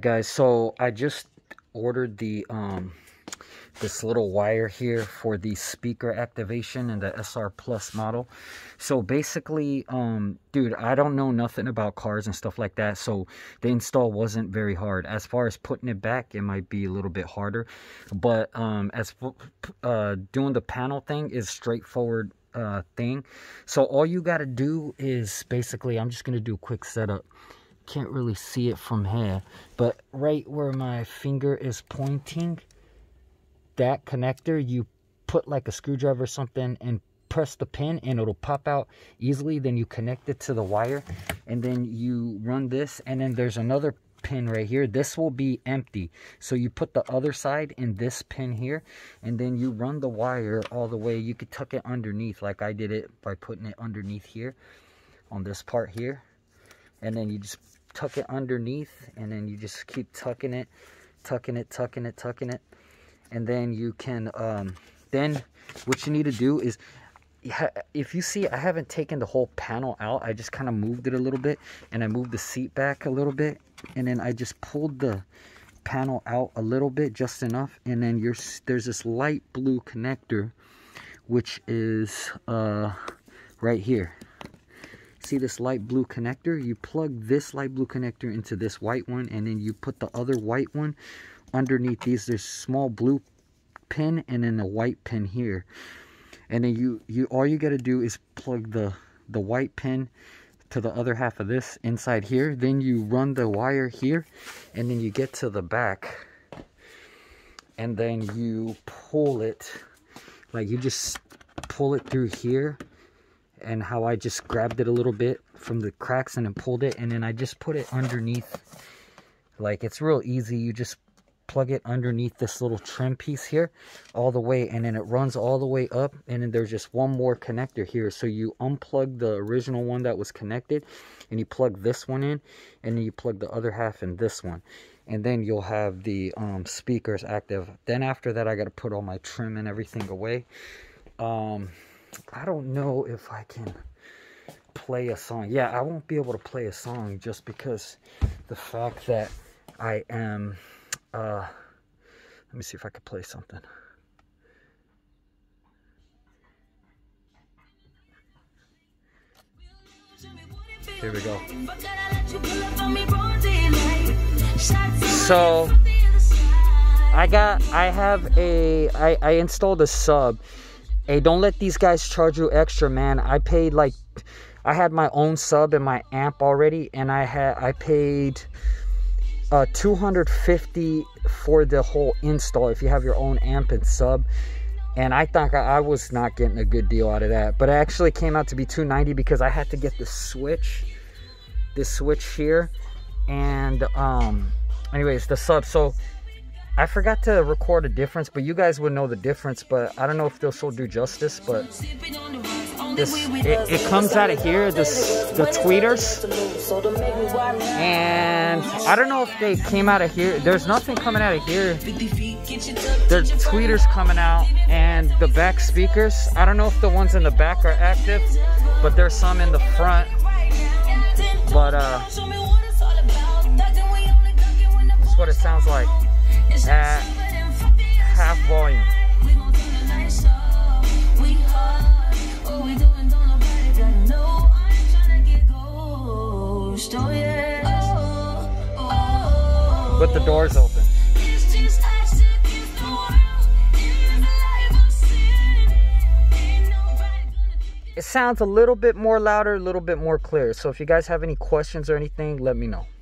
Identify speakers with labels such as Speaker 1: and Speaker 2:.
Speaker 1: Guys, so I just ordered the this little wire here for the speaker activation in the SR Plus model. So basically, dude, I don't know nothing about cars and stuff like that, so the install wasn't very hard. As far as putting it back, it might be a little bit harder, but as doing the panel thing is straightforward thing. So all you got to do is basically, I'm just gonna do a quick setup. Can't really see it from here, but right where my finger is pointing, that connector, you put like a screwdriver or something and press the pin and it'll pop out easily. Then you connect it to the wire and then you run this, and then there's another pin right here. This will be empty, so you put the other side in this pin here, and then you run the wire all the way. You could tuck it underneath like I did it by putting it underneath here on this part here, and then you just tuck it underneath, and then you just keep tucking it, and then you can then what you need to do is, if you see, I haven't taken the whole panel out. I just kind of moved it a little bit, and I moved the seat back a little bit, and then I just pulled the panel out a little bit, just enough, and then there's this light blue connector, which is right here. See this light blue connector? You plug this light blue connector into this white one, and then you put the other white one underneath these. There's small blue pin and then a white pin here, and then you all you got to do is plug the white pin to the other half of this inside here. Then you run the wire here, and then you get to the back, and then you pull it, like you just pull it through here, and how I just grabbed it a little bit from the cracks and then pulled it, and then I just put it underneath. Like, it's real easy. You just plug it underneath this little trim piece here all the way, and then it runs all the way up, and then there's just one more connector here. So you unplug the original one that was connected, and you plug this one in, and then you plug the other half in this one, and then you'll have the speakers active. Then after that, I got to put all my trim and everything away. I don't know if I can play a song. Yeah, I won't be able to play a song just because the fact that I am, let me see if I can play something. Here we go. So I installed a sub. Hey, don't let these guys charge you extra, man. I paid, like, I had my own sub and my amp already, and I paid $250 for the whole install if you have your own amp and sub. And I thought I was not getting a good deal out of that, but it actually came out to be $290 because I had to get this switch here, and anyways, the sub. So I forgot to record a difference, but you guys would know the difference, but I don't know if this will do justice. But this, it comes out of here, the tweeters, and I don't know if they came out of here. There's nothing coming out of here. There's tweeters coming out, and the back speakers, I don't know if the ones in the back are active, but there's some in the front. But that's what it sounds like at half volume. With the doors open. It sounds a little bit more louder, a little bit more clear. So if you guys have any questions or anything, let me know.